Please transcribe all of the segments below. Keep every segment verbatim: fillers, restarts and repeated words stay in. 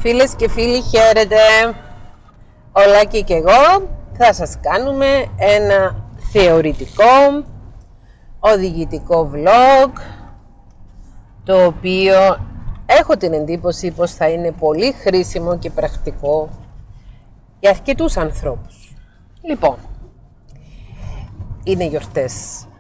Φίλες και φίλοι, χαίρετε! Ο Λάκη και εγώ θα σας κάνουμε ένα θεωρητικό, οδηγητικό vlog, το οποίο έχω την εντύπωση πως θα είναι πολύ χρήσιμο και πρακτικό για αρκετούς ανθρώπους. Λοιπόν, είναι γιορτές.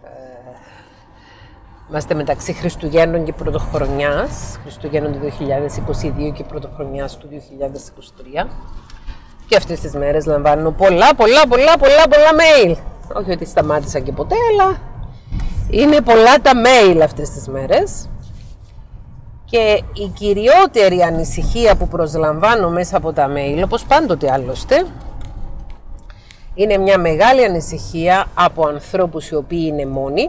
Είμαστε μεταξύ Χριστουγέννων και Πρωτοχρονιάς, Χριστουγέννων του δύο χιλιάδες είκοσι δύο και Πρωτοχρονιάς του δύο χιλιάδες είκοσι τρία. Και αυτές τις μέρες λαμβάνω πολλά, πολλά, πολλά, πολλά, πολλά mail. Όχι ότι σταμάτησα και ποτέ, αλλά είναι πολλά τα mail αυτές τις μέρες. Και η κυριότερη ανησυχία που προσλαμβάνω μέσα από τα mail, όπως πάντοτε άλλωστε, είναι μια μεγάλη ανησυχία από ανθρώπους οι οποίοι είναι μόνοι,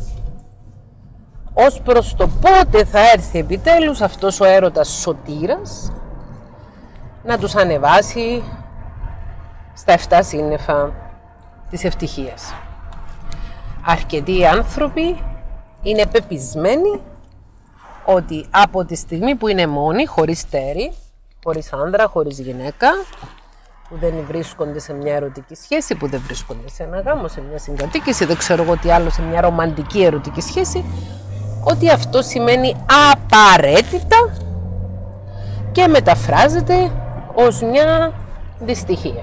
ως προς το πότε θα έρθει επιτέλους αυτός ο έρωτας σωτήρας να τους ανεβάσει στα εφτά σύννεφα της ευτυχίας. Αρκετοί άνθρωποι είναι πεπισμένοι ότι από τη στιγμή που είναι μόνοι, χωρίς τέρι, χωρίς άνδρα, χωρίς γυναίκα, που δεν βρίσκονται σε μια ερωτική σχέση, που δεν βρίσκονται σε ένα γάμο, σε μια συγκατοίκηση, δεν ξέρω εγώ τι άλλο, σε μια ρομαντική ερωτική σχέση, ότι αυτό σημαίνει απαραίτητα και μεταφράζεται ως μια δυστυχία.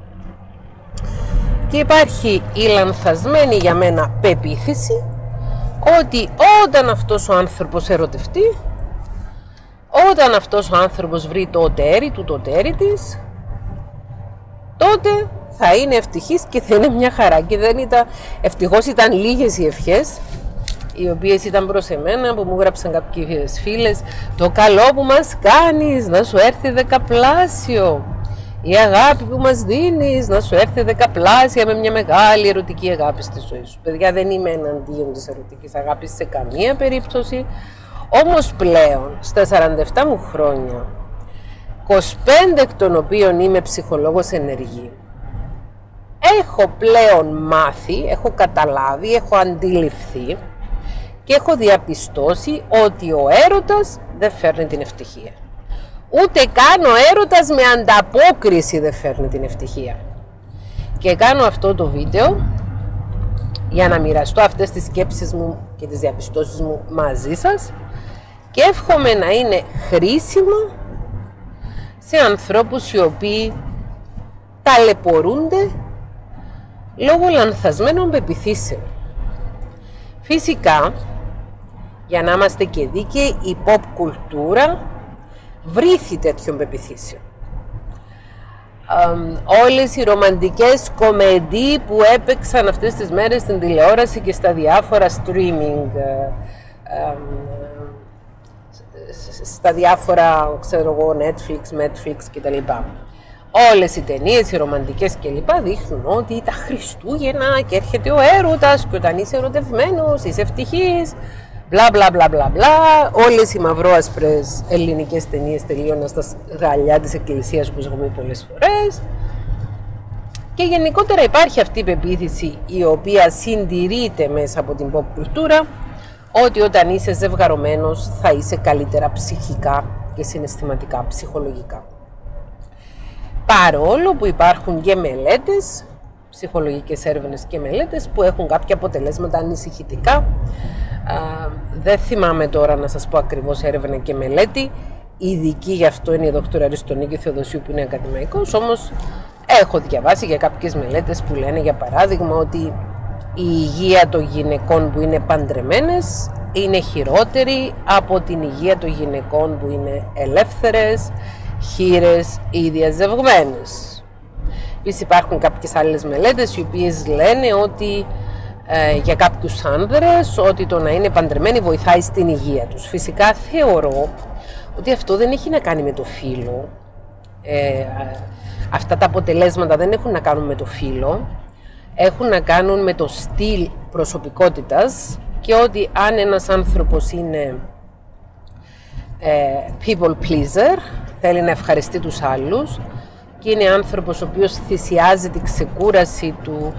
Και υπάρχει η λανθασμένη για μένα πεποίθηση ότι όταν αυτός ο άνθρωπος ερωτευτεί, όταν αυτός ο άνθρωπος βρει το τέρι του, το τέρι της, τότε θα είναι ευτυχής και θα είναι μια χαρά. Και δεν ήταν, ευτυχώς ήταν λίγες οι ευχές, οι οποίες ήταν προς εμένα, που μου γράψαν κάποιες φίλες, το καλό που μας κάνεις να σου έρθει δεκαπλάσιο, η αγάπη που μας δίνεις να σου έρθει δεκαπλάσια με μια μεγάλη ερωτική αγάπη στη ζωή σου. Παιδιά, δεν είμαι εναντίον της ερωτικής αγάπης σε καμία περίπτωση, όμως πλέον στα σαράντα επτά μου χρόνια, είκοσι πέντε εκ των οποίων είμαι ψυχολόγος ενεργή, έχω πλέον μάθει, έχω καταλάβει, έχω αντιληφθεί και έχω διαπιστώσει ότι ο έρωτας δεν φέρνει την ευτυχία. Ούτε καν ο έρωτας με ανταπόκριση δεν φέρνει την ευτυχία. Και κάνω αυτό το βίντεο για να μοιραστώ αυτές τις σκέψεις μου και τις διαπιστώσεις μου μαζί σας και εύχομαι να είναι χρήσιμο σε ανθρώπους οι οποίοι ταλαιπωρούνται λόγω λανθασμένων πεποιθήσεων. Φυσικά, για να είμαστε και δίκαιοι, η pop κουλτούρα βρήθη τέτοιων πεποιθήσεων. Ε, όλες οι ρομαντικές κομεντί που έπαιξαν αυτές τις μέρες στην τηλεόραση και στα διάφορα streaming, ε, ε, στα διάφορα, ξέρω εγώ, Netflix, Netflix κτλ. Όλες οι ταινίες, οι ρομαντικές κλπ. Δείχνουν ότι τα Χριστούγεννα και έρχεται ο έρωτας και όταν είσαι ερωτευμένος είσαι ευτυχής, μπλα μπλα μπλα μπλα μπλα. Όλες οι μαυρόασπρες ελληνικές ταινίες τελείωναν στα γαλιά της εκκλησίας, που έχουμε πει πολλές φορές. Και γενικότερα υπάρχει αυτή η πεποίθηση, η οποία συντηρείται μέσα από την pop κουλτούρα, ότι όταν είσαι ζευγαρωμένος θα είσαι καλύτερα ψυχικά και συναισθηματικά, ψυχολογικά. Παρόλο που υπάρχουν και μελέτες, ψυχολογικές έρευνες και μελέτες που έχουν κάποια αποτελέσματα ανησυχητικά. Α, δεν θυμάμαι τώρα να σας πω ακριβώς έρευνα και μελέτη. Η ειδική γι' αυτό είναι η δόκτωρα Αριστονίκη Θεοδοσίου, που είναι ακαδημαϊκός, όμως έχω διαβάσει για κάποιες μελέτες που λένε για παράδειγμα ότι η υγεία των γυναικών που είναι παντρεμένες είναι χειρότερη από την υγεία των γυναικών που είναι ελεύθερες, χήρες ή διαζευγμένες. Επίσης υπάρχουν κάποιες άλλες μελέτες οι οποίες λένε ότι ε, για κάποιους άνδρες ότι το να είναι παντρεμένοι βοηθάει στην υγεία τους. Φυσικά θεωρώ ότι αυτό δεν έχει να κάνει με το φύλο. Ε, αυτά τα αποτελέσματα δεν έχουν να κάνουν με το φύλο. Έχουν να κάνουν με το στυλ προσωπικότητας και ότι αν ένας άνθρωπος είναι ε, people pleaser, θέλει να ευχαριστεί τους άλλους και είναι άνθρωπος ο οποίος θυσιάζει την ξεκούραση του,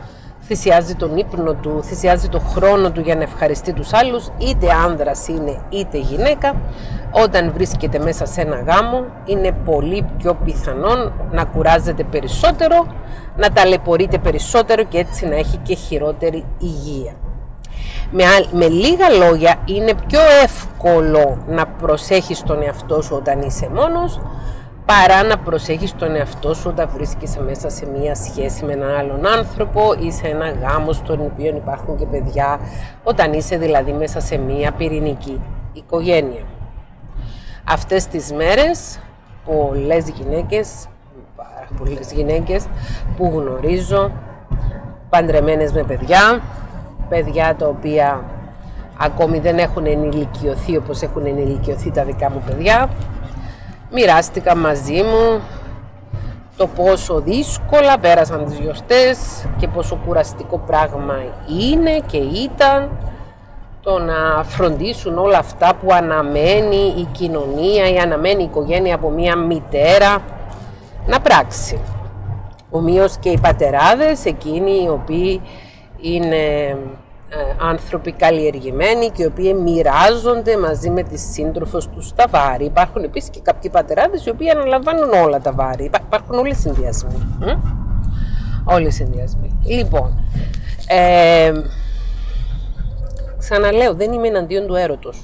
θυσιάζει τον ύπνο του, θυσιάζει τον χρόνο του για να ευχαριστεί τους άλλους, είτε άνδρας είναι είτε γυναίκα, όταν βρίσκεται μέσα σε ένα γάμο είναι πολύ πιο πιθανόν να κουράζεται περισσότερο, να ταλαιπωρείται περισσότερο και έτσι να έχει και χειρότερη υγεία. Με, με λίγα λόγια, είναι πιο εύκολο να προσέχεις τον εαυτό σου όταν είσαι μόνος, παρά να προσέχεις τον εαυτό σου όταν βρίσκεσαι μέσα σε μία σχέση με έναν άλλον άνθρωπο ή σε ένα γάμο στον οποίο υπάρχουν και παιδιά, όταν είσαι δηλαδή μέσα σε μία πυρηνική οικογένεια. Αυτές τις μέρες πολλές γυναίκες, πάρα πολλές γυναίκες που γνωρίζω, παντρεμένες με παιδιά, παιδιά τα οποία ακόμη δεν έχουν ενηλικιωθεί όπως έχουν ενηλικιωθεί τα δικά μου παιδιά, μοιράστηκα μαζί μου το πόσο δύσκολα πέρασαν τις γιορτές και πόσο κουραστικό πράγμα είναι και ήταν το να φροντίσουν όλα αυτά που αναμένει η κοινωνία ή αναμένει η οικογένεια από μία μητέρα να πράξει. Ομοίως και οι πατεράδες, εκείνοι οι οποίοι είναι άνθρωποι καλλιεργημένοι και οι οποίοι μοιράζονται μαζί με τις σύντροφους τους τα βάρη. Υπάρχουν επίσης και κάποιοι πατεράδες οι οποίοι αναλαμβάνουν όλα τα βάρη. Υπάρχουν όλοι οι συνδυασμοί. Mm? Όλοι οι συνδυασμοί. Λοιπόν, ε, ξαναλέω, δεν είμαι εναντίον του έρωτος.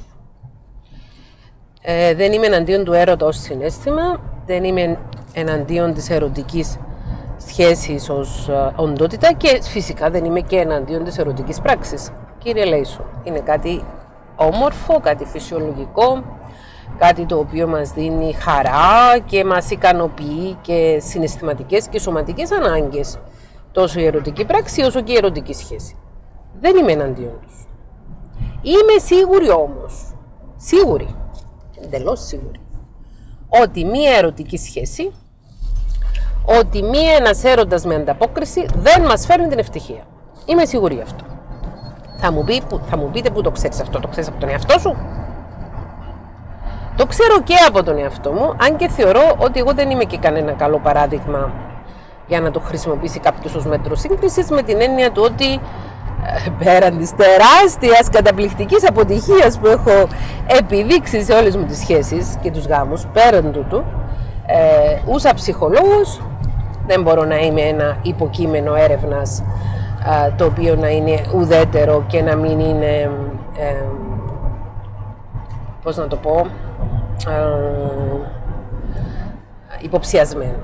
Ε, δεν είμαι εναντίον του έρωτα ως συναίσθημα, δεν είμαι εναντίον της ερωτικής σχέσης ως οντότητα και φυσικά δεν είμαι και εναντίον της ερωτικής πράξης. Κύριε Λέησο, είναι κάτι όμορφο, κάτι φυσιολογικό, κάτι το οποίο μας δίνει χαρά και μας ικανοποιεί και συναισθηματικές και σωματικές ανάγκες, τόσο η ερωτική πράξη όσο και η ερωτική σχέση. Δεν είμαι εναντίον τους. Είμαι σίγουρη όμως, σίγουρη, εντελώς σίγουρη, ότι μία ερωτική σχέση, ότι μία ένας έρωτας με ανταπόκριση δεν μας φέρνει την ευτυχία. Είμαι σίγουρη γι' αυτό. Θα μου, πει, θα μου πείτε που το ξέρεις αυτό, το ξέρεις από τον εαυτό σου? Το ξέρω και από τον εαυτό μου, αν και θεωρώ ότι εγώ δεν είμαι και κανένα καλό παράδειγμα για να το χρησιμοποιήσει κάποιος ως μέτρο σύγκρισης, με την έννοια του ότι πέραν της τεράστιας καταπληκτικής αποτυχίας που έχω επιδείξει σε όλες μου τις σχέσεις και τους γάμους, πέραν τούτου, ε, ούσα ψυχολόγος, δεν μπορώ να είμαι ένα υποκείμενο έρευνας ε, το οποίο να είναι ουδέτερο και να μην είναι, ε, πώς να το πω, ε, υποψιασμένο.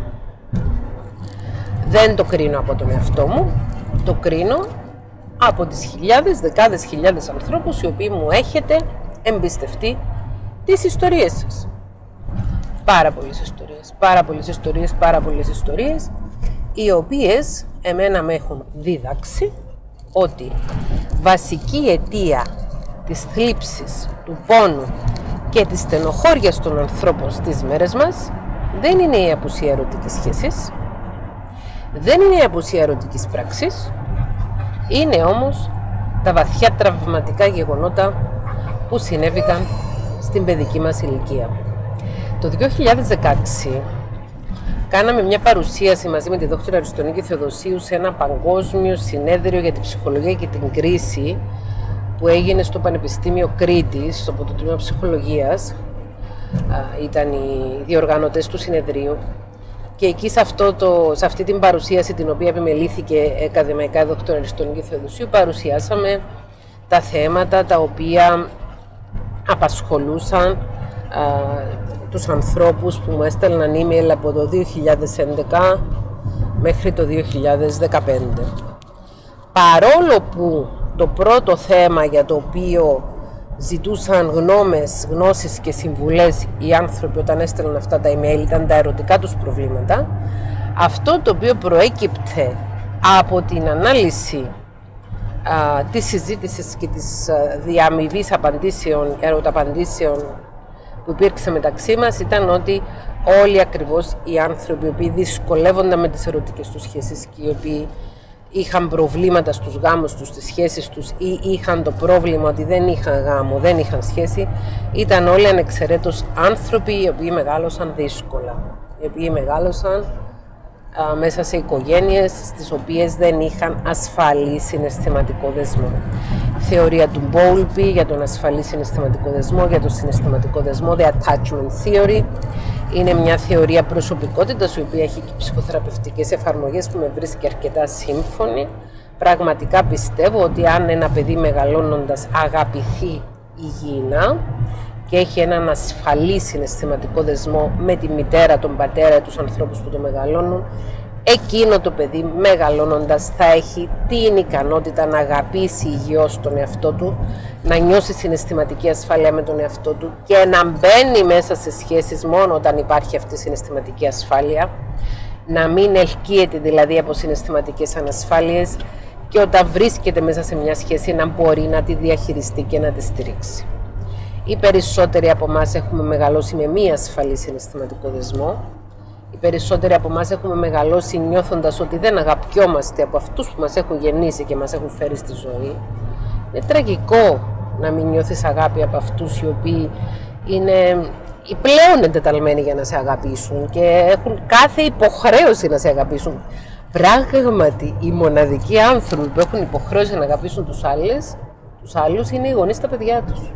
Δεν το κρίνω από τον εαυτό μου, το κρίνω από τις χιλιάδες, δεκάδες χιλιάδες ανθρώπους οι οποίοι μου έχετε εμπιστευτεί τις ιστορίες σας. Πάρα πολλές ιστορίες, πάρα πολλές ιστορίες, πάρα πολλές ιστορίες, οι οποίες εμένα με έχουν δίδαξει ότι βασική αιτία της θλίψης, του πόνου και της στενοχώριας των ανθρώπων στις μέρες μας δεν είναι η απουσία ερωτικής σχέσης, δεν είναι η απουσία ερωτικής πράξης, είναι όμως τα βαθιά τραυματικά γεγονότα που συνέβηκαν στην παιδική μας ηλικία. Το δύο χιλιάδες δεκαέξι κάναμε μια παρουσίαση μαζί με τη δόκτωρα Αριστονίκη Θεοδοσίου σε ένα παγκόσμιο συνέδριο για την ψυχολογία και την κρίση που έγινε στο Πανεπιστήμιο Κρήτης, στο Τμήμα Ψυχολογίας. Ήταν οι διοργανωτές του συνεδρίου και εκεί σε, αυτό το, σε αυτή την παρουσίαση, την οποία επιμελήθηκε ακαδημαϊκά η δόκτωρα Αριστονίκη Θεοδοσίου, παρουσιάσαμε τα θέματα τα οποία απασχολούσαν α, τους ανθρώπους που μου έστελναν email από το δύο χιλιάδες έντεκα μέχρι το δύο χιλιάδες δεκαπέντε. Παρόλο που το πρώτο θέμα για το οποίο ζητούσαν γνώμες, γνώσεις και συμβουλές οι άνθρωποι όταν έστελναν αυτά τα email ήταν τα ερωτικά τους προβλήματα, αυτό το οποίο προέκυπτε από την ανάλυση α, της συζήτησης και της διαμοιβής απαντήσεων, ερωταπαντήσεων που υπήρξε μεταξύ μας ήταν ότι όλοι ακριβώς οι άνθρωποι οι οποίοι δυσκολεύονταν με τις ερωτικές τους σχέσεις και οι οποίοι είχαν προβλήματα στους γάμους τους, στις σχέσεις τους ή είχαν το πρόβλημα ότι δεν είχαν γάμο, δεν είχαν σχέση, ήταν όλοι ανεξαιρέτως άνθρωποι οι οποίοι μεγάλωσαν δύσκολα, οι οποίοι μεγάλωσαν α, μέσα σε οικογένειες στις οποίες δεν είχαν ασφαλή συναισθηματικό δεσμό. Η θεωρία του Bowlby για τον ασφαλή συναισθηματικό δεσμό, για τον συναισθηματικό δεσμό, the attachment theory, είναι μια θεωρία προσωπικότητας η οποία έχει και ψυχοθεραπευτικές εφαρμογές που με βρίσκει αρκετά σύμφωνη. Πραγματικά πιστεύω ότι αν ένα παιδί μεγαλώνοντας αγαπηθεί υγιεινά και έχει έναν ασφαλή συναισθηματικό δεσμό με τη μητέρα, τον πατέρα, τους ανθρώπους που το μεγαλώνουν, εκείνο το παιδί μεγαλώνοντας θα έχει την ικανότητα να αγαπήσει υγιώς τον εαυτό του, να νιώσει συναισθηματική ασφάλεια με τον εαυτό του και να μπαίνει μέσα σε σχέσεις μόνο όταν υπάρχει αυτή η συναισθηματική ασφάλεια, να μην ελκύεται δηλαδή από συναισθηματικές ανασφάλειες και όταν βρίσκεται μέσα σε μια σχέση να μπορεί να τη διαχειριστεί και να τη στηρίξει. Οι περισσότεροι από εμάς έχουμε μεγαλώσει με μη ασφαλή συναισθηματικό δεσμό. Οι περισσότεροι από εμάς έχουμε μεγαλώσει νιώθοντας ότι δεν αγαπιόμαστε από αυτούς που μας έχουν γεννήσει και μας έχουν φέρει στη ζωή. Είναι τραγικό να μην νιώθεις αγάπη από αυτούς οι οποίοι είναι οι πλέον εντεταλμένοι για να σε αγαπήσουν και έχουν κάθε υποχρέωση να σε αγαπήσουν. Πράγματι, οι μοναδικοί άνθρωποι που έχουν υποχρέωση να αγαπήσουν τους άλλους, τους άλλους είναι οι γονείς στα παιδιά τους.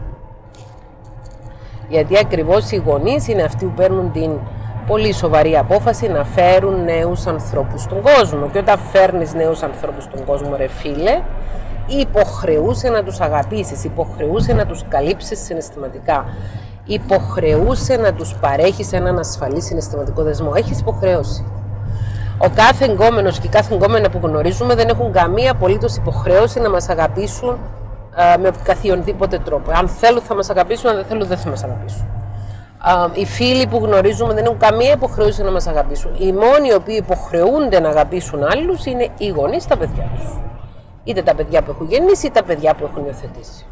Γιατί ακριβώς οι γονείς είναι αυτοί που παίρνουν την πολύ σοβαρή απόφαση να φέρουν νέους ανθρώπους στον κόσμο. Και όταν φέρνεις νέους ανθρώπους στον κόσμο, ρε φίλε, υποχρεούσε να τους αγαπήσεις, υποχρεούσε να τους καλύψεις συναισθηματικά, υποχρεούσε να τους παρέχεις έναν ασφαλή συναισθηματικό δεσμό. Έχεις υποχρέωση. Ο κάθε εγκόμενος και η κάθε εγκόμενα που γνωρίζουμε δεν έχουν καμία απολύτως υποχρέωση να μας αγαπήσουν α, με καθιονδήποτε τρόπο. Αν θέλουν θα μας αγαπήσουν, αν δεν θέλουν δεν θα μας αγαπήσουν. Α, οι φίλοι που γνωρίζουμε δεν έχουν καμία υποχρέωση να μας αγαπήσουν. Οι μόνοι οι οποίοι υποχρεούνται να αγαπήσουν άλλους είναι οι γονείς τα παιδιά τους. Είτε τα παιδιά που έχουν γεννήσει, είτε τα παιδιά που έχουν υιοθετήσει.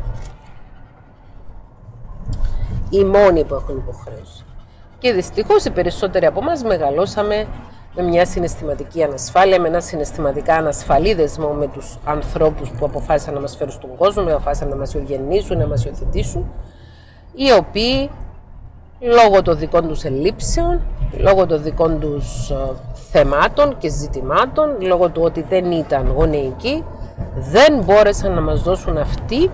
Οι μόνοι που έχουν υποχρέωση. Και δυστυχώς οι περισσότεροι από εμάς μεγαλώσαμε με μια συναισθηματική ανασφάλεια, με ένα συναισθηματικά ανασφαλή δεσμό με τους ανθρώπους που αποφάσισαν να μας φέρουν στον κόσμο, που αποφάσισαν να μας γεννήσουν, να μας υιοθετήσουν, οι οποίοι λόγω των δικών τους ελλείψεων, λόγω των δικών τους θεμάτων και ζητημάτων, λόγω του ότι δεν ήταν γονεϊκοί, δεν μπόρεσαν να μας δώσουν αυτή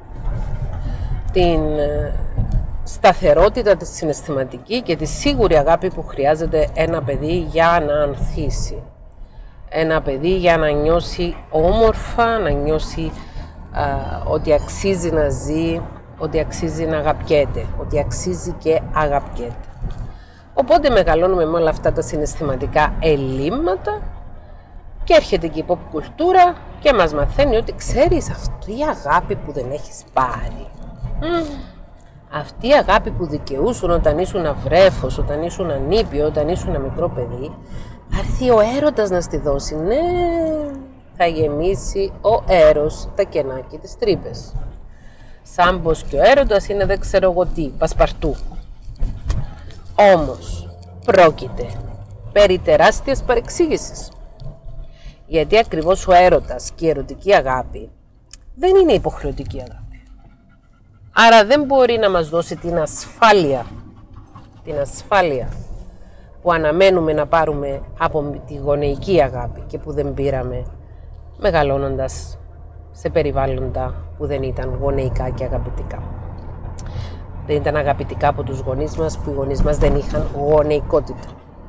την σταθερότητα τη συναισθηματική και τη σίγουρη αγάπη που χρειάζεται ένα παιδί για να ανθίσει. Ένα παιδί για να νιώσει όμορφα, να νιώσει α, ότι αξίζει να ζει, ότι αξίζει να αγαπιέται, ότι αξίζει και αγαπιέται. Οπότε μεγαλώνουμε με όλα αυτά τα συναισθηματικά ελλείμματα και έρχεται και η pop κουλτούρα και μας μαθαίνει ότι ξέρεις αυτή η αγάπη που δεν έχεις πάρει. Mm. Αυτή η αγάπη που δικαιούσουν όταν ήσουν βρέφος, όταν ήσουν ανήπιο, όταν ήσουν μικρό παιδί, θα έρθει ο έρωτας να στη δώσει. Ναι, θα γεμίσει ο έρος τα κενά και τις τρύπες. Σαν πως και ο έρωτας είναι δεν ξέρω εγώ τι, πασπαρτού. Όμως πρόκειται περί τεράστιας παρεξήγησης. Γιατί ακριβώς ο έρωτας και η ερωτική αγάπη δεν είναι υποχρεωτική αγάπη. Άρα δεν μπορεί να μας δώσει την ασφάλεια, την ασφάλεια που αναμένουμε να πάρουμε από τη γονεϊκή αγάπη και που δεν πήραμε μεγαλώνοντας σε περιβάλλοντα που δεν ήταν γονεϊκά και αγαπητικά. Δεν ήταν αγαπητικά από τους γονείς μας, που οι γονείς μας δεν είχαν γονεϊκότητα.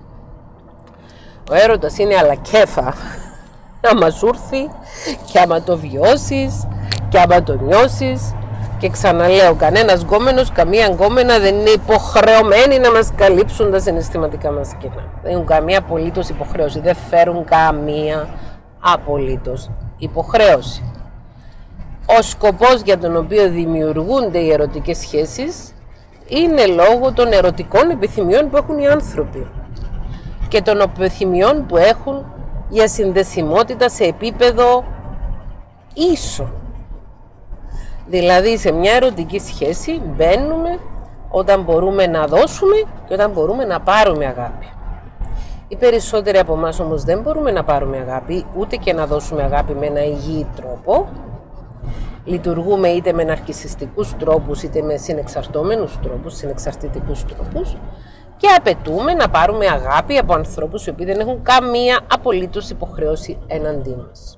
Ο έρωτας είναι αλακέφα, άμα σου έρθει και άμα το βιώσεις και άμα το νιώσεις. Και ξαναλέω, κανένας γκόμενος, καμία γκόμενα δεν είναι υποχρεωμένοι να μας καλύψουν τα συναισθηματικά μας κενά. Δεν έχουν καμία απολύτως υποχρέωση, δεν φέρουν καμία απολύτως υποχρέωση. Ο σκοπός για τον οποίο δημιουργούνται οι ερωτικές σχέσεις είναι λόγω των ερωτικών επιθυμιών που έχουν οι άνθρωποι και των επιθυμιών που έχουν για συνδεσιμότητα σε επίπεδο ίσο. Δηλαδή σε μια ερωτική σχέση μπαίνουμε όταν μπορούμε να δώσουμε και όταν μπορούμε να πάρουμε αγάπη. Οι περισσότεροι από εμάς όμως δεν μπορούμε να πάρουμε αγάπη, ούτε και να δώσουμε αγάπη με ένα υγιή τρόπο. Λειτουργούμε είτε με ναρκισσιστικούς τρόπους είτε με συνεξαρτώμενους τρόπους, συνεξαρτητικούς τρόπους και απαιτούμε να πάρουμε αγάπη από ανθρώπους οι οποίοι δεν έχουν καμία απολύτως υποχρέωση εναντί μας.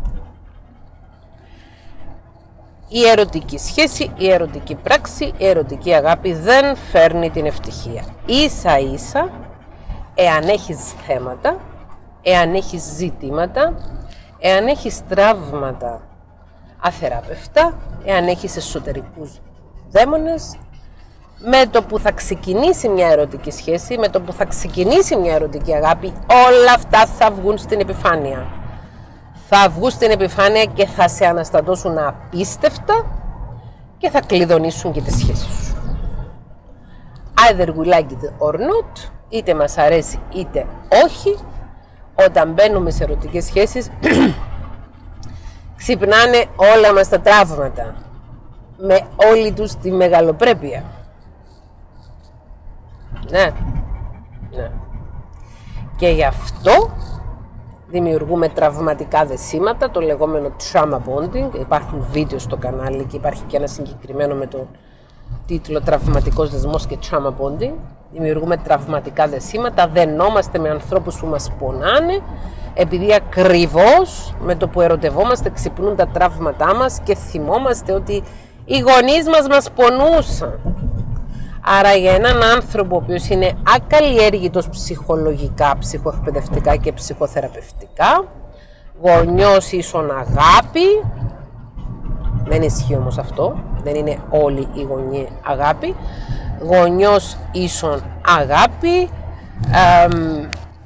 Η ερωτική σχέση, η ερωτική πράξη, η ερωτική αγάπη δεν φέρνει την ευτυχία. Ίσα ίσα, εάν έχεις θέματα, εάν έχεις ζητήματα, εάν έχεις τραύματα αθεράπευτα, εάν έχεις εσωτερικούς δαίμονες, με το που θα ξεκινήσει μια ερωτική σχέση, με το που θα ξεκινήσει μια ερωτική αγάπη, όλα αυτά θα βγουν στην επιφάνεια. Θα βγουν στην επιφάνεια και θα σε αναστατώσουν απίστευτα και θα κλειδονίσουν και τη σχέση σου. Either we like it or not, είτε μας αρέσει είτε όχι, όταν μπαίνουμε σε ερωτικές σχέσεις, ξυπνάνε όλα μας τα τραύματα, με όλη τους τη μεγαλοπρέπεια. Ναι, ναι. Και γι' αυτό δημιουργούμε τραυματικά δεσίματα, το λεγόμενο trauma bonding. Υπάρχουν βίντεο στο κανάλι και υπάρχει και ένα συγκεκριμένο με το τίτλο «Τραυματικός δεσμός και trauma bonding». Δημιουργούμε τραυματικά δεσίματα, δενόμαστε με ανθρώπους που μας πονάνε, επειδή ακριβώς με το που ερωτευόμαστε ξυπνούν τα τραύματά μας και θυμόμαστε ότι οι γονείς μας μας πονούσαν. Άρα για έναν άνθρωπο ο οποίος είναι ακαλλιέργητος ψυχολογικά, ψυχοεκπαιδευτικά και ψυχοθεραπευτικά, γονιός ίσον αγάπη, δεν ισχύει όμως αυτό, δεν είναι όλοι οι γονείς αγάπη, γονιός ίσον αγάπη, εμ,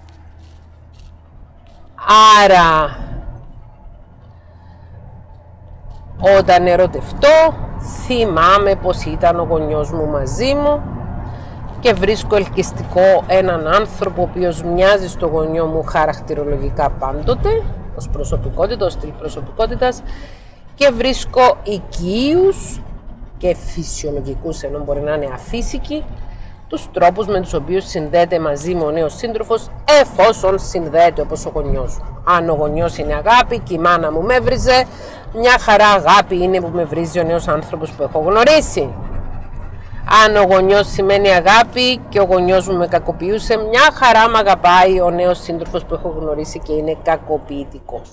άρα όταν ερωτευτώ θυμάμαι πως ήταν ο γονιός μου μαζί μου και βρίσκω ελκυστικό έναν άνθρωπο ο οποίος μοιάζει στο γονιό μου χαρακτηρολογικά πάντοτε, ως προσωπικότητα, ως στυλ προσωπικότητας, και βρίσκω οικείους και φυσιολογικούς, ενώ μπορεί να είναι αφύσικοι, τους τρόπους με τους οποίους συνδέεται μαζί μου ο νέος σύντροφος, εφόσον συνδέεται όπως ο γονιός μου. Αν ο γονιός είναι αγάπη και η μάνα μου με βρίζε, μια χαρά αγάπη είναι που με βρίζει ο νέος άνθρωπος που έχω γνωρίσει. Αν ο γονιός σημαίνει αγάπη και ο γονιός μου με κακοποιούσε, μια χαρά με αγαπάει ο νέος σύντροφος που έχω γνωρίσει και είναι κακοποιητικός.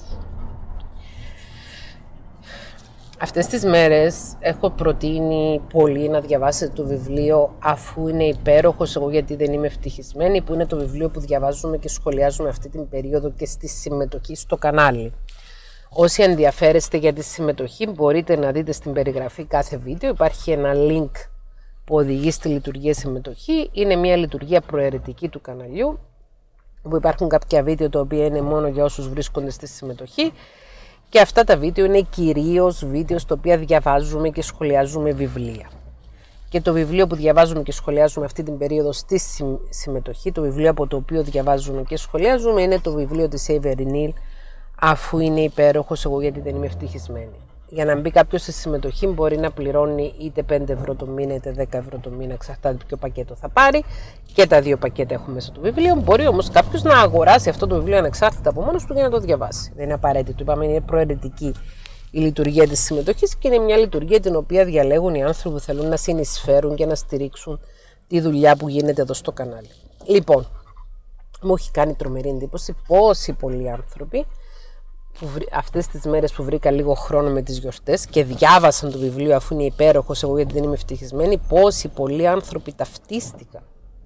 Αυτές τις μέρες έχω προτείνει πολύ να διαβάσετε το βιβλίο «Αφού είναι υπέροχος εγώ γιατί δεν είμαι ευτυχισμένη», που είναι το βιβλίο που διαβάζουμε και σχολιάζουμε αυτή την περίοδο και στη συμμετοχή στο κανάλι. Όσοι ενδιαφέρεστε για τη συμμετοχή μπορείτε να δείτε στην περιγραφή κάθε βίντεο, υπάρχει ένα link που οδηγεί στη λειτουργία συμμετοχή. Είναι μια λειτουργία προαιρετική του καναλιού, που υπάρχουν κάποια βίντεο τα οποία είναι μόνο για όσους βρίσκονται στη συμμετοχή. Και αυτά τα βίντεο είναι κυρίως βίντεο στα οποία διαβάζουμε και σχολιάζουμε βιβλία. Και το βιβλίο που διαβάζουμε και σχολιάζουμε αυτή την περίοδο στη συμμετοχή, το βιβλίο από το οποίο διαβάζουμε και σχολιάζουμε, είναι το βιβλίο της Avery Neal, «Αφού είναι υπέροχος εγώ γιατί δεν είμαι ευτυχισμένη». Για να μπει κάποιος στη συμμετοχή μπορεί να πληρώνει είτε πέντε ευρώ το μήνα είτε δέκα ευρώ το μήνα, εξαρτάται ποιο πακέτο θα πάρει. Και τα δύο πακέτα έχουν μέσα το βιβλίο. Μπορεί όμως κάποιος να αγοράσει αυτό το βιβλίο ανεξάρτητα από μόνος του για να το διαβάσει. Δεν είναι απαραίτητο. Είπαμε, είναι προαιρετική η λειτουργία της συμμετοχής και είναι μια λειτουργία την οποία διαλέγουν οι άνθρωποι που θέλουν να συνεισφέρουν και να στηρίξουν τη δουλειά που γίνεται εδώ στο κανάλι. Λοιπόν, μου έχει κάνει τρομερή εντύπωση πόσοι πολλοί άνθρωποι που αυτές τις μέρες που βρήκα λίγο χρόνο με τις γιορτές και διάβασαν το βιβλίο «Αφού είναι υπέροχος εγώ γιατί δεν είμαι ευτυχισμένη», πόσοι πολλοί άνθρωποι ταυτίστηκαν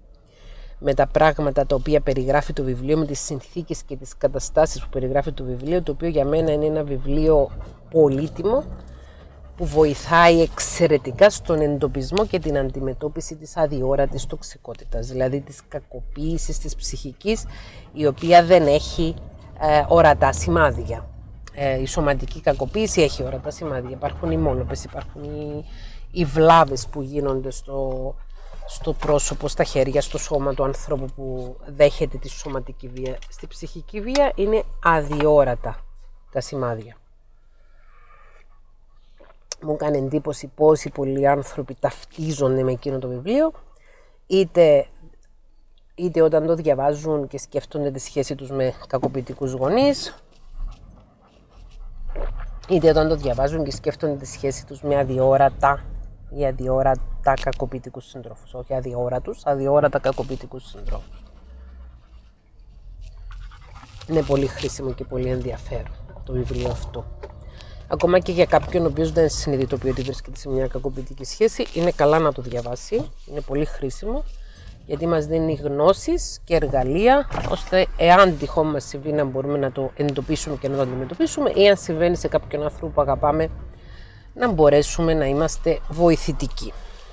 με τα πράγματα τα οποία περιγράφει το βιβλίο, με τις συνθήκες και τις καταστάσεις που περιγράφει το βιβλίο, το οποίο για μένα είναι ένα βιβλίο πολύτιμο που βοηθάει εξαιρετικά στον εντοπισμό και την αντιμετώπιση της αδιόρατης τοξικότητας, δηλαδή της κακοποίησης της ψυχικής, η οποία δεν έχει ε, ορατά σημάδια. Ε, η σωματική κακοποίηση έχει ορατά σημάδια. Υπάρχουν οι μόνοπες, υπάρχουν οι, οι βλάβες που γίνονται στο, στο πρόσωπο, στα χέρια, στο σώμα του ανθρώπου που δέχεται τη σωματική βία. Στη ψυχική βία είναι αδιόρατα τα σημάδια. Μου κάνει εντύπωση πόσοι πολλοί άνθρωποι ταυτίζονται με εκείνο το βιβλίο, είτε, είτε όταν το διαβάζουν και σκέφτονται τη σχέση τους με κακοποιητικούς γονείς, είτε όταν το διαβάζουν και σκέφτονται τη σχέση τους με αδιόρατα ή αδιόρατα κακοποιητικούς συντρόφους. Όχι αδιόρατους, αδιόρατα κακοποιητικούς συντρόφους. Είναι πολύ χρήσιμο και πολύ ενδιαφέρον το βιβλίο αυτό. Ακόμα και για κάποιον ο οποίος δεν συνειδητοποιεί ότι βρίσκεται σε μια κακοποιητική σχέση, είναι καλά να το διαβάσει. Είναι πολύ χρήσιμο, γιατί μας δίνει γνώσεις και εργαλεία, ώστε εάν τυχόν μας συμβεί να μπορούμε να το εντοπίσουμε και να το αντιμετωπίσουμε, ή αν συμβαίνει σε κάποιον άνθρωπο που αγαπάμε, να μπορέσουμε να είμαστε βοηθητικοί.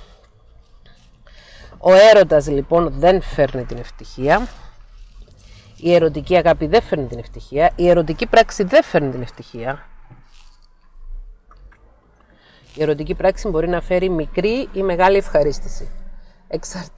Ο έρωτας λοιπόν δεν φέρνει την ευτυχία. Η ερωτική αγάπη δεν φέρνει την ευτυχία. Η ερωτική πράξη δεν φέρνει την ευτυχία. Η ερωτική πράξη μπορεί να φέρει μικρή ή μεγάλη ευχαρίστηση. Εξαρτάται,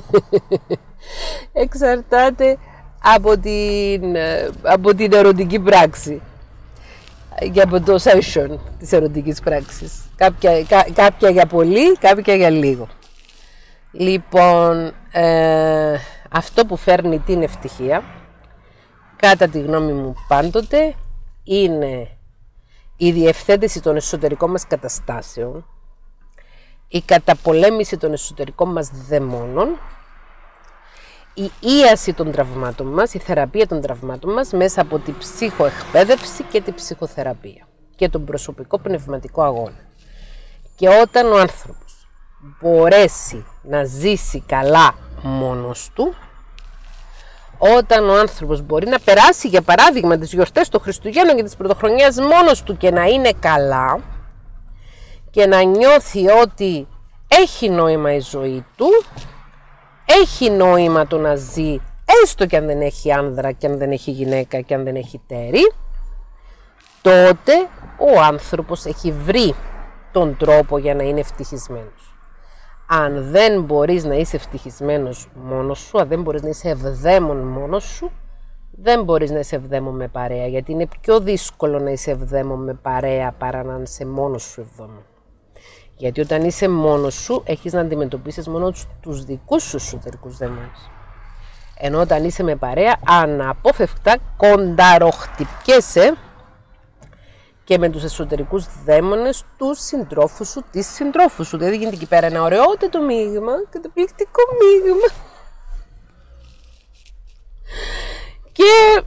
Εξαρτάται από, την, από την ερωτική πράξη και από το session της ερωτικής πράξης. Κάποια, κά, κάποια για πολύ, κάποια για λίγο. Λοιπόν, ε, αυτό που φέρνει την ευτυχία, κατά τη γνώμη μου πάντοτε, είναι η διευθέτηση των εσωτερικών μας καταστάσεων, η καταπολέμηση των εσωτερικών μας δαιμόνων, η ίαση των τραυμάτων μας, η θεραπεία των τραυμάτων μας μέσα από την ψυχοεκπαίδευση και την ψυχοθεραπεία και τον προσωπικό πνευματικό αγώνα. Και όταν ο άνθρωπος μπορέσει να ζήσει καλά μόνος του, όταν ο άνθρωπος μπορεί να περάσει για παράδειγμα τις γιορτές των Χριστουγέννων και της Πρωτοχρονιάς μόνος του και να είναι καλά και να νιώθει ότι έχει νόημα η ζωή του, έχει νόημα το να ζει έστω και αν δεν έχει άνδρα και αν δεν έχει γυναίκα και αν δεν έχει τέρι, τότε ο άνθρωπος έχει βρει τον τρόπο για να είναι ευτυχισμένος. Αν δεν μπορείς να είσαι ευτυχισμένος μόνος σου, αν δεν μπορείς να είσαι ευδαίμον μόνος σου, δεν μπορείς να είσαι ευδαίμον με παρέα, γιατί είναι πιο δύσκολο να είσαι ευδαίμον με παρέα παρά να είσαι μόνος σου ευδαίμον. Γιατί όταν είσαι μόνος σου, έχεις να αντιμετωπίσεις μόνο τους δικούς σου εσωτερικούς δαίμονες. Ενώ όταν είσαι με παρέα, αναπόφευκτα κονταροχτυπιέσαι και με τους εσωτερικούς δαίμονες του συντρόφου σου, της συντρόφου σου. Δηλαδή γίνεται εκεί πέρα ένα ωραιότατο μείγμα, καταπληκτικό μείγμα. Και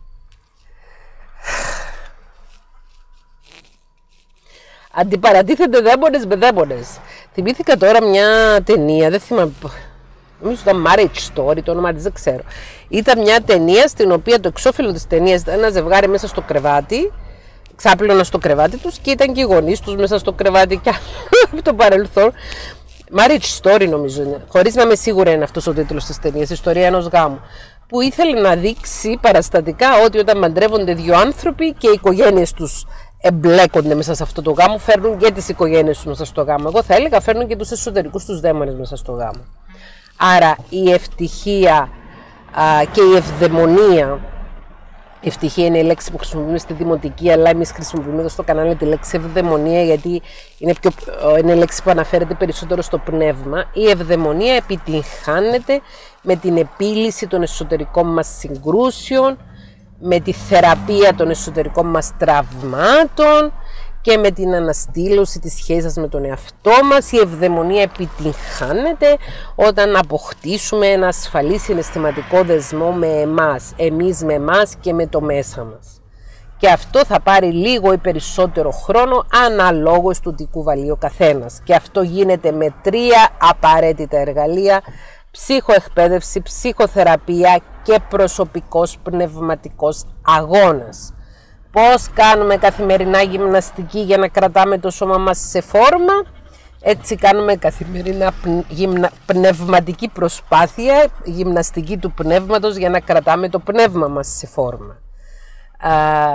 αντιπαρατίθενται δαίμονες με δαίμονες. Θυμήθηκα τώρα μια ταινία, δεν θυμάμαι, νομίζω ήταν Marriage Story, το όνομα της δεν ξέρω. Ήταν μια ταινία στην οποία το εξώφυλλο της ταινίας ήταν ένα ζευγάρι μέσα στο κρεβάτι, ξάπλωνα στο κρεβάτι τους και ήταν και οι γονείς τους μέσα στο κρεβάτι και από το παρελθόν. Marriage Story νομίζω είναι, χωρίς να είμαι σίγουρη είναι αυτός ο τίτλος της ταινίας, ιστορία ενός γάμου, που ήθελε να δείξει παραστατικά ότι όταν μαντρεύονται δύο άνθρωποι και οι οικογένειες τους εμπλέκονται μέσα σε αυτό το γάμο, φέρνουν και τις οικογένειες τους μέσα στο γάμο. Εγώ θα έλεγα φέρνουν και τους εσωτερικούς τους δαίμονες μέσα στο γάμο. Άρα η ευτυχία α, και η ευδαιμονία, η ευτυχία είναι η λέξη που χρησιμοποιούμε στη δημοτική, αλλά εμείς χρησιμοποιούμε εδώ στο κανάλι τη λέξη ευδαιμονία, γιατί είναι, πιο, είναι η λέξη που αναφέρεται περισσότερο στο πνεύμα. Η ευδαιμονία επιτυγχάνεται με την επίλυση των εσωτερικών μας συγκρούσεων, με τη θεραπεία των εσωτερικών μας τραυμάτων και με την αναστήλωση της σχέσης με τον εαυτό μας. Η ευδαιμονία επιτυγχάνεται όταν αποκτήσουμε ένα ασφαλή συναισθηματικό δεσμό με εμάς, εμείς με εμάς και με το μέσα μας. Και αυτό θα πάρει λίγο ή περισσότερο χρόνο αναλόγως του τι κουβαλεί ο καθένας. Και αυτό γίνεται με τρία απαραίτητα εργαλεία: ψυχοεκπαίδευση, ψυχοθεραπεία και προσωπικός πνευματικός αγώνας. Πώς κάνουμε καθημερινά γυμναστική για να κρατάμε το σώμα μας σε φόρμα, έτσι κάνουμε καθημερινά γυμνα... πνευματική προσπάθεια, γυμναστική του πνεύματος για να κρατάμε το πνεύμα μας σε φόρμα. Α,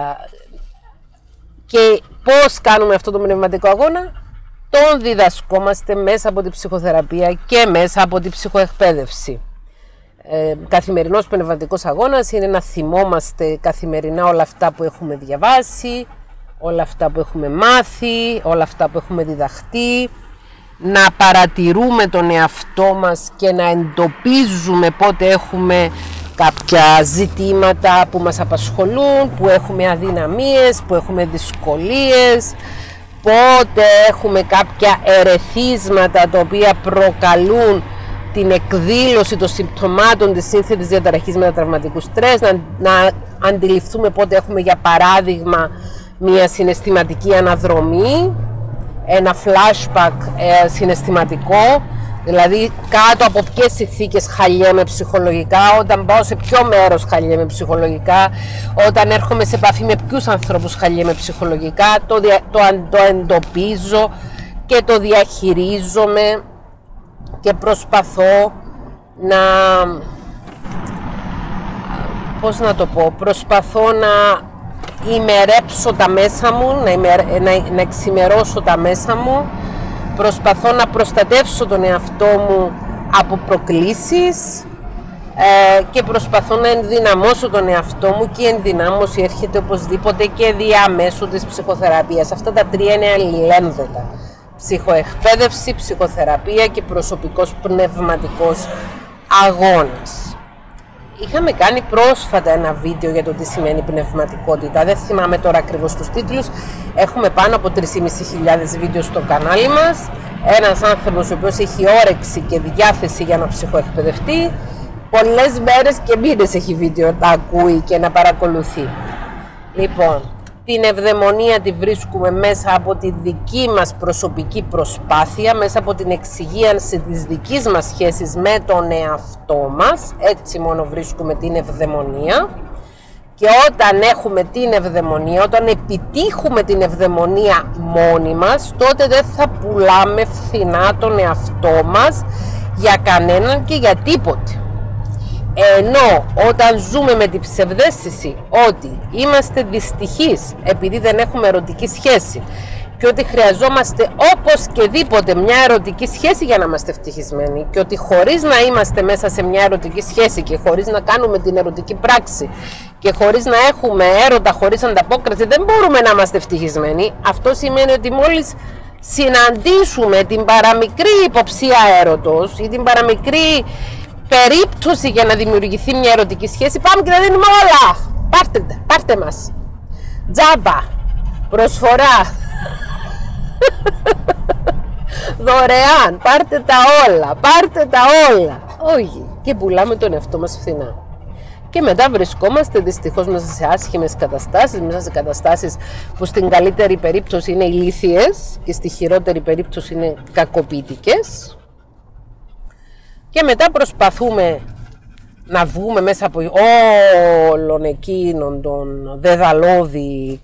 και πώς κάνουμε αυτό το πνευματικό αγώνα? Τον διδασκόμαστε μέσα από την ψυχοθεραπεία και μέσα από την ψυχοεκπαίδευση. Ε, καθημερινός πνευματικός αγώνας είναι να θυμόμαστε καθημερινά όλα αυτά που έχουμε διαβάσει, όλα αυτά που έχουμε μάθει, όλα αυτά που έχουμε διδαχτεί, να παρατηρούμε τον εαυτό μας και να εντοπίζουμε πότε έχουμε κάποια ζητήματα που μας απασχολούν, που έχουμε αδυναμίες, που έχουμε δυσκολίες, πότε έχουμε κάποια ερεθίσματα τα οποία προκαλούν την εκδήλωση των συμπτωμάτων της σύνθετης διαταραχής μετατραυματικού στρες, να, να αντιληφθούμε πότε έχουμε για παράδειγμα μια συναισθηματική αναδρομή, ένα flashback ε, συναισθηματικό, δηλαδή κάτω από ποιες συνθήκες χαλιέμαι ψυχολογικά, όταν πάω σε ποιο μέρος χαλιέμαι ψυχολογικά, όταν έρχομαι σε επαφή με ποιους ανθρώπους χαλιέμαι ψυχολογικά, το, δια, το, το εντοπίζω και το διαχειρίζομαι και προσπαθώ να, πώς να το πω, προσπαθώ να ημερέψω τα μέσα μου, να, ημερ, να, να εξημερώσω τα μέσα μου, προσπαθώ να προστατεύσω τον εαυτό μου από προκλήσεις ε, και προσπαθώ να ενδυναμώσω τον εαυτό μου, και η ενδυνάμωση έρχεται οπωσδήποτε και διαμέσου της ψυχοθεραπείας. Αυτά τα τρία είναι αλληλένδετα. Ψυχοεκπαίδευση, ψυχοθεραπεία και προσωπικός πνευματικός αγώνας. Είχαμε κάνει πρόσφατα ένα βίντεο για το τι σημαίνει πνευματικότητα. Δεν θυμάμαι τώρα ακριβώς τους τίτλους. Έχουμε πάνω από τρεις χιλιάδες πεντακόσια βίντεο στο κανάλι μας. Ένας άνθρωπος ο οποίος έχει όρεξη και διάθεση για να ψυχοεκπαιδευτεί, πολλές μέρες και μήνες έχει βίντεο να ακούει και να παρακολουθεί. Λοιπόν, την ευδαιμονία τη βρίσκουμε μέσα από τη δική μας προσωπική προσπάθεια, μέσα από την εξυγίανση της δικής μας σχέσης με τον εαυτό μας. Έτσι μόνο βρίσκουμε την ευδαιμονία. Και όταν έχουμε την ευδαιμονία, όταν επιτύχουμε την ευδαιμονία μόνοι μας, τότε δεν θα πουλάμε φθηνά τον εαυτό μας για κανέναν και για τίποτε. Ενώ όταν ζούμε με την ψευδαίσθηση ότι είμαστε δυστυχείς επειδή δεν έχουμε ερωτική σχέση και ότι χρειαζόμαστε οπωσδήποτε μια ερωτική σχέση για να είμαστε ευτυχισμένοι, και ότι χωρίς να είμαστε μέσα σε μια ερωτική σχέση και χωρίς να κάνουμε την ερωτική πράξη και χωρίς να έχουμε έρωτα, χωρίς ανταπόκριση, δεν μπορούμε να είμαστε ευτυχισμένοι, αυτό σημαίνει ότι μόλις συναντήσουμε την παραμικρή υποψία έρωτος ή την παραμικρή περίπτωση για να δημιουργηθεί μια ερωτική σχέση, πάμε και τα δίνουμε όλα. Πάρτε, πάρτε μας. Τζάμπα. Προσφορά. Δωρεάν. Πάρτε τα όλα. Πάρτε τα όλα. Όχι. Και πουλάμε τον εαυτό μας φθηνά. Και μετά βρισκόμαστε δυστυχώς μέσα σε άσχημες καταστάσεις, μέσα σε καταστάσεις που στην καλύτερη περίπτωση είναι ηλίθιες και στη χειρότερη περίπτωση είναι κακοποιητικές. Και μετά προσπαθούμε να βγούμε μέσα από όλων εκείνων τον δεδαλώδη,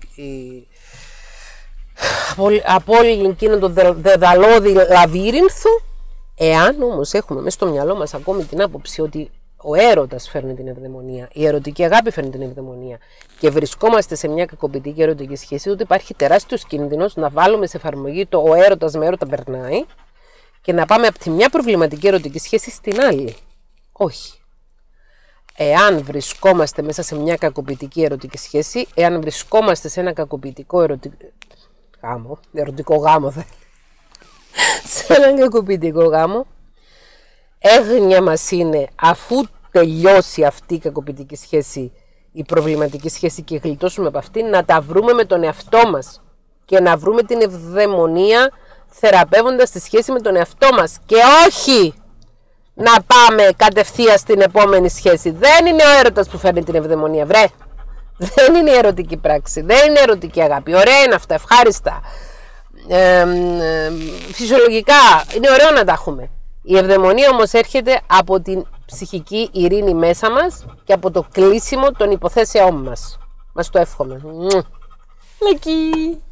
από όλη εκείνον τον δεδαλώδη λαβύρινθο, εάν όμως έχουμε μέσα στο μυαλό μας ακόμη την άποψη ότι ο έρωτας φέρνει την ευδαιμονία, η ερωτική αγάπη φέρνει την ευδαιμονία, και βρισκόμαστε σε μια κακοποιητική ερωτική σχέση, τότε υπάρχει τεράστιος κίνδυνος να βάλουμε σε εφαρμογή το ο έρωτας με έρωτα περνάει και να πάμε από τη μια προβληματική ερωτική σχέση στην άλλη. Όχι. Εάν βρισκόμαστε μέσα σε μια κακοποιητική ερωτική σχέση, εάν βρισκόμαστε σε ένα κακοποιητικό ερωτικό γάμο, ερωτικό γάμο δε, σε έναν κακοποιητικό γάμο, έγνοια μας είναι, αφού τελειώσει αυτή η κακοποιητική σχέση, η προβληματική σχέση, και γλιτώσουμε από αυτή, να τα βρούμε με τον εαυτό μας και να βρούμε την ευδαιμονία θεραπεύοντας τη σχέση με τον εαυτό μας, και όχι να πάμε κατευθείαν στην επόμενη σχέση. Δεν είναι ο έρωτας που φέρνει την ευδαιμονία, βρε. Δεν είναι η ερωτική πράξη, δεν είναι η ερωτική αγάπη. Ωραία είναι αυτά, ευχάριστα. Ε, ε, φυσιολογικά είναι ωραίο να τα έχουμε. Η ευδαιμονία όμως έρχεται από την ψυχική ειρήνη μέσα μας και από το κλείσιμο των υποθέσεών μας. Μας το εύχομαι. Λεκή.